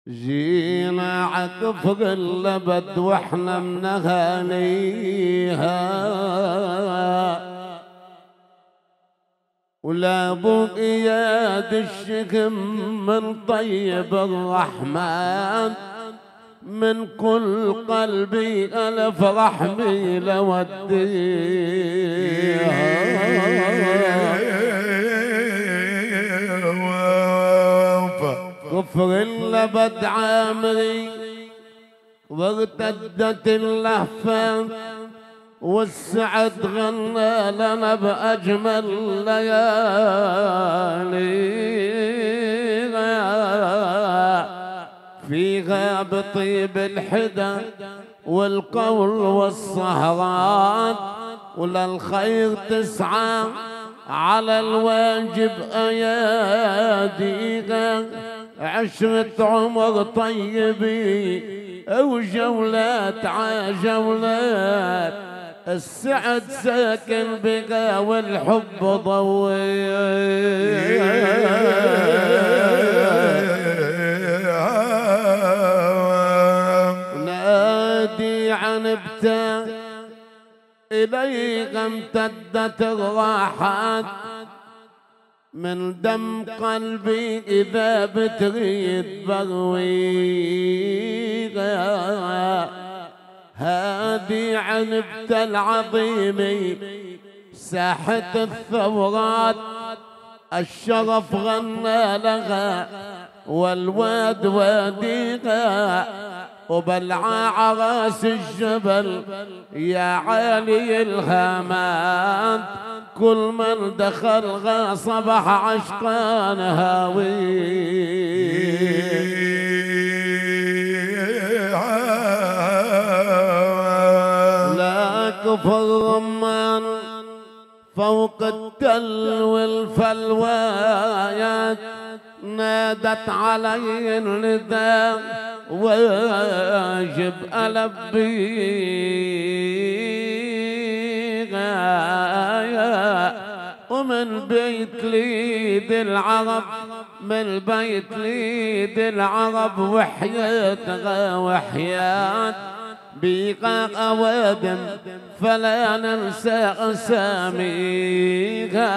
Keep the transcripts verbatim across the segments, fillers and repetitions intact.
جينا عكفر اللبد واحنا منغانيها، ولا ابو اياد الشكم من طيب الرحمن، من كل قلبي الف رحمي لوديها. كفر اللبد عامري وارتدت اللهفة، والسعد غنى لنا بأجمل ليالي، فيها بطيب الحدى والقول والسهرات، وللخير تسعى على الواجب أياديها، عشرة عمر طيبي وجولات عجولات، السعد ساكن بقى والحب ضوي. نادي عنبته إليك امتدت الراحات، من دم قلبي إذا بتريد برويها، هذه عنبة العظيمة ساحة الثورات، الشرف غنى لها والواد واديها، وبلعى عراس الجبل يا عالي الهامات، كل من دخلها صبح عشقان هاوي. لا كفر رمان فوق التل والفلوايات، نادت علي النداء واجب ألبيها، ومن بيت ليد العرب من بيت ليد العرب وحياتها وحيات، بيقى أوادم فلا ننسى أساميها،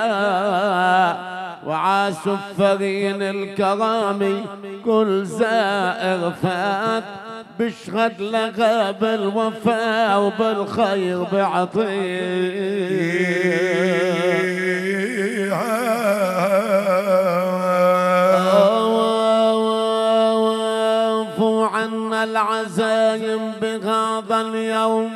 وعاسفرين الكرامي كل زائر فات، بشهد لها بالوفاء وبالخير بعطيها. وافوا عنا العزايم بهذا اليوم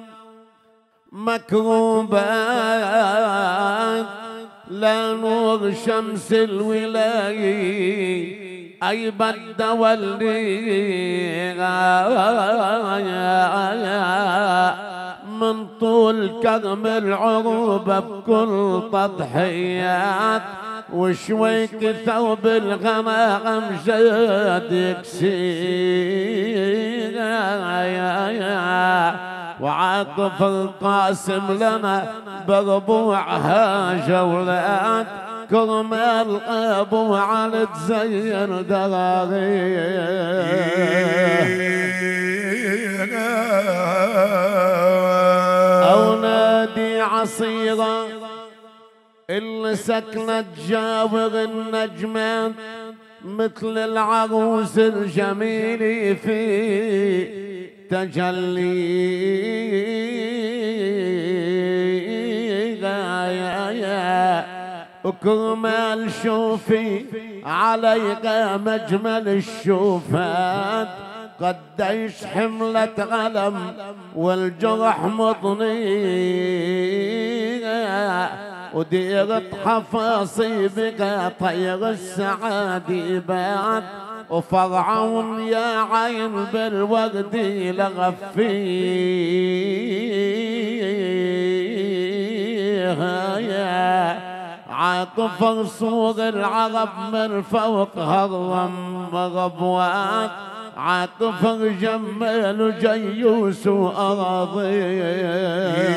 مكروبات، لا نور شمس الولاية أي بد وليها، من طول كرم العروبة بكل تضحيات، وشويك ثوب الغمام جاد يكسيها، وعاطف القاسم لنا بربوعها جولات، كرمال ابو علي تزين دراغيه. اولادي عصيره اللي سكنت جاور النجمات، مثل العروس الجميله في تجليها، وكرمال شوفي عليها مجمل الشوفات، قديش حملت غلم والجرح مضنيها، وديرت حفاصيبك طير السعادة بات، وفرعون يا عين بالورد لغفيها، يا عاطف صور العرب من فوق هرم غبوات، عاطف جمال جيوس أراضيها.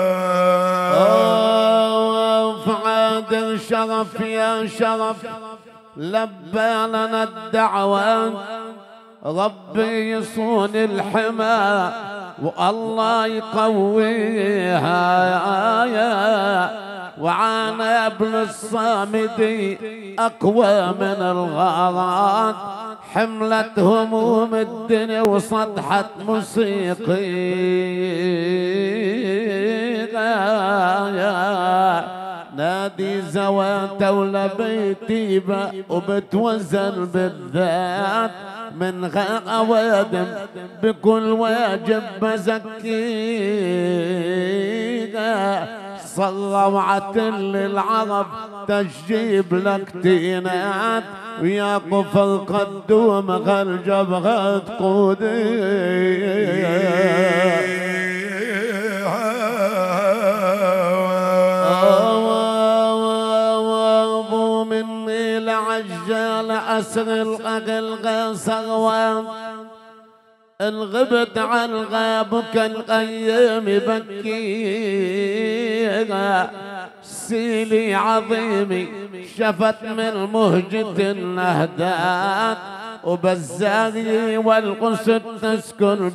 فعاد شرف يا شرف لبى لنا الدعوة ربي يصون الحمى والله يقويها وعانى ابن الصامدي أقوى من الغارات حملت هموم الدنيا وصدحت موسيقى نادي زوات ولا بيتي وبتوزن بالذات من غير أوادم بكل واجب بزكيها صلوعت للعرب تجيب لك تينات ويا قفل قدوم غير جبهة قودي عجال أسر الأقل غيصغوان الغبت عن غابك القيم بكيها سيلي عظيمي شفت من مهجة النهدات وبالزاغي والقصد تسكن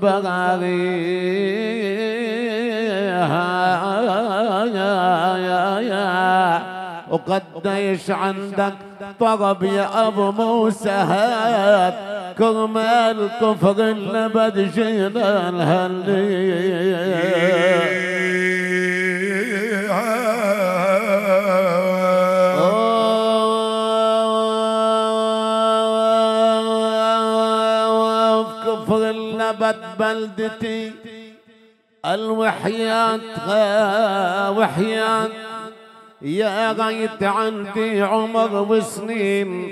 بغاريها وقديش عندك طرب يا ابو موسى هات كرمال كفر اللي بدجينا الهلي كفر اللي بد بلدتي الوحيات وحيات يا غيت عندي عمر وسنين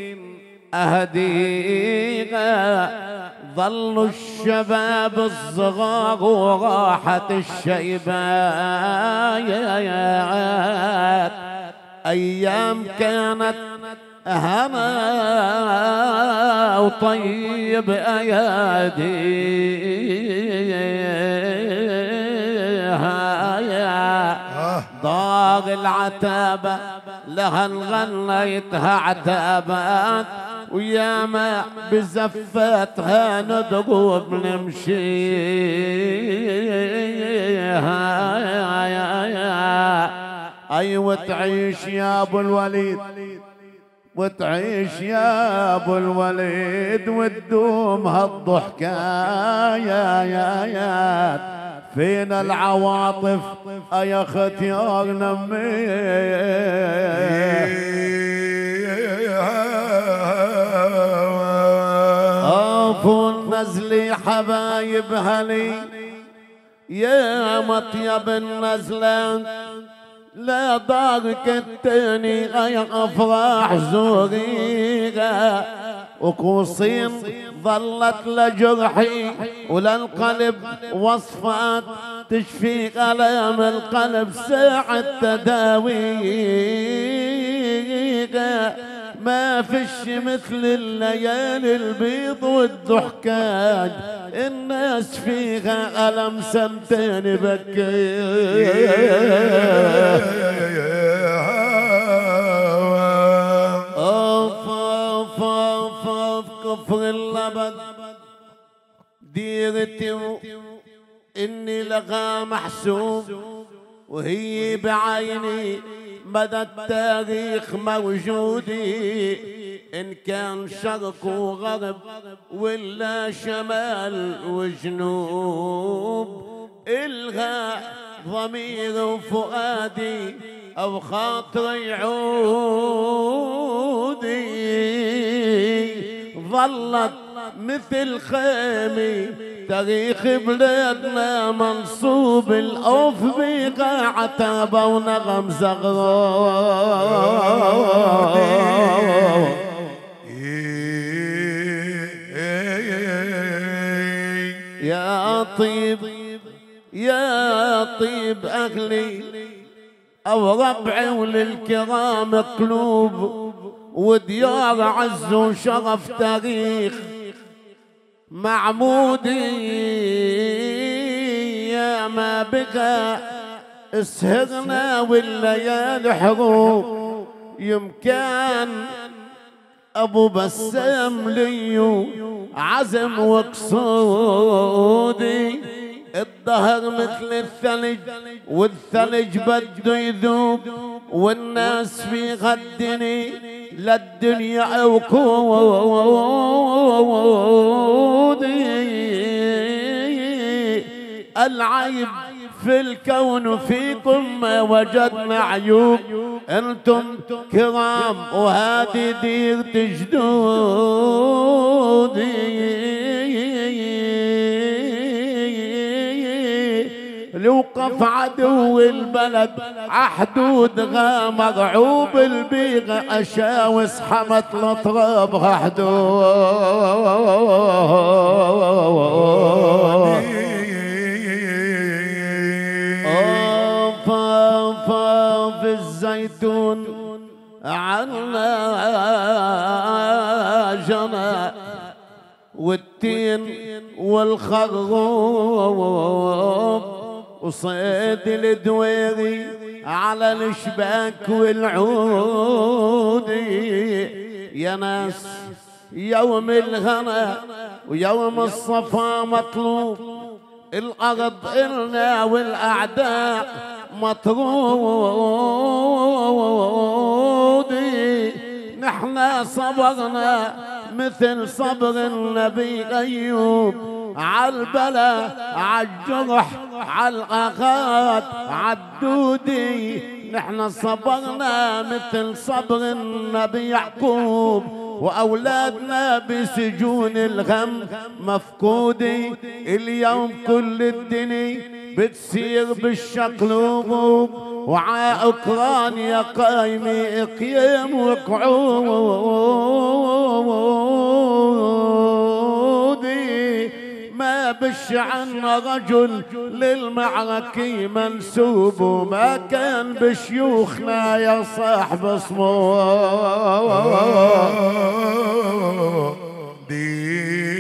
أهديها ظلوا الشباب الصغار وراحت الشيبات أيام كانت هنا وطيب أياديها ضاغ العتابة لها غنيتها عتابات وياما بزفتها ندقوب نمشيها أي وتعيش يا أبو الوليد وتعيش يا أبو الوليد وتدوم هالضحكايات فينا العواطف يا ختيار نمي أفو النزلي حبايب هلي يا مطيب النزلة لا ضاقك التاني يا أفراح زوريها وكوصين ظلت لجرحي وللقلب وصفات تشفي ألام القلب ساعة تداويها ما فيش مثل الليالي البيض والضحكات الناس فيها ألم سنتين بكي كفر اللبد ديرتي إني لغا محسوب وهي بعيني مدى التاريخ موجودي إن كان شرق وغرب ولا شمال وجنوب إلغى ضمير وفؤادي أو خاطري عودي ظلت مثل خيمي تاريخ بلادنا منصوب الأوف بقى عتابة ونغم زغران يا طيب يا طيب أهلي أو ربعي وللكرام قلوب وديار عز وشرف تاريخ معمودي يا ما بقى اسهرنا والليالي حروب يمكن ابو بسام لي عزم وقصودي، الظهر مثل الثلج والثلج بده يذوب، والناس في غدني للدنيا عقودي. العيب في الكون وفيكم ما وجدنا عيوب، انتم كرام وهادي دير جدودي. لوقف عدو البلد عحدود غامر عوب البيغة أشاوس حمت الأطراب حدود. في الزيتون عنا جنى، والتين والخروب، وصيد الدويري على الشباك والعود. يا ناس يوم الغنى ويوم الصفا مطلوب، الأرض إلنا والأعداء مطرودي. نحنا صبرنا مثل صبر النبي أيوب، عالبلا عالجرح عالآغات عالدودي. نحنا صبرنا مثل صبر النبي يعقوب، وأولادنا بسجون الغم مفقودي. اليوم كل الدنيا بتسير بالشقلوب، وعا أوكرانيا قايمة إقيام وقعودي. ما بش عنا رجل للمعركة منسوب، وما كان بشيوخنا يا صاحب صمودي.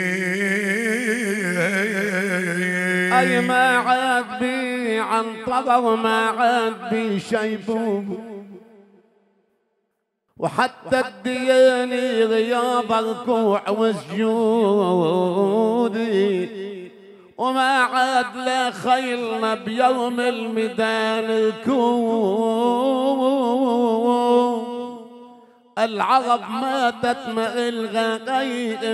أي ما عاد بي عنطرة وما عاد بي شيبوب، وحتى الدياني غياب ركوع وسجودي. وما عاد لا خيلنا بيوم الميدان الكوم. العرب ماتت ما إلغى غير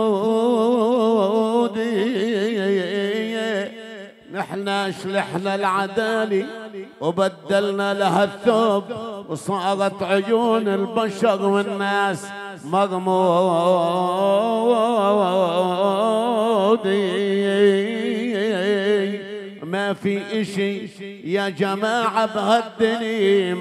انفودي. نحنا شلحنا العدالي وبدلنا لها الثوب، وصارت عيون البشر والناس مغمودي. ما في اشي يا جماعة بهالدنيا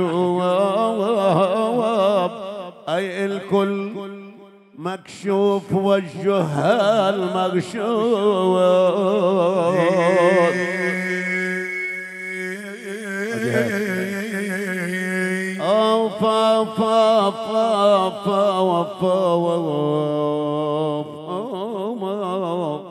محجوب، اي الكل مكشوف والجهال مغشوب. فا فا فا فا فا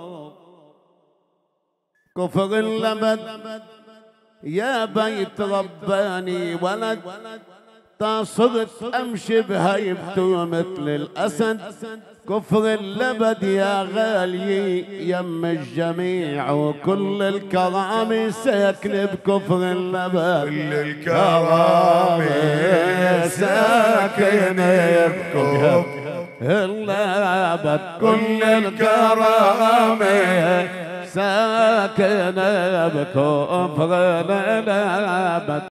كفر اللبد يا بيت رباني ولد، صرت امشي بهيبته مثل الاسد. كفر اللبد يا غالي يم الجميع، وكل الكرامة ساكن بكفر اللبد. كل الكرامة ساكن بكفر اللبد. كل الكرامة ساكن بكفر اللبد.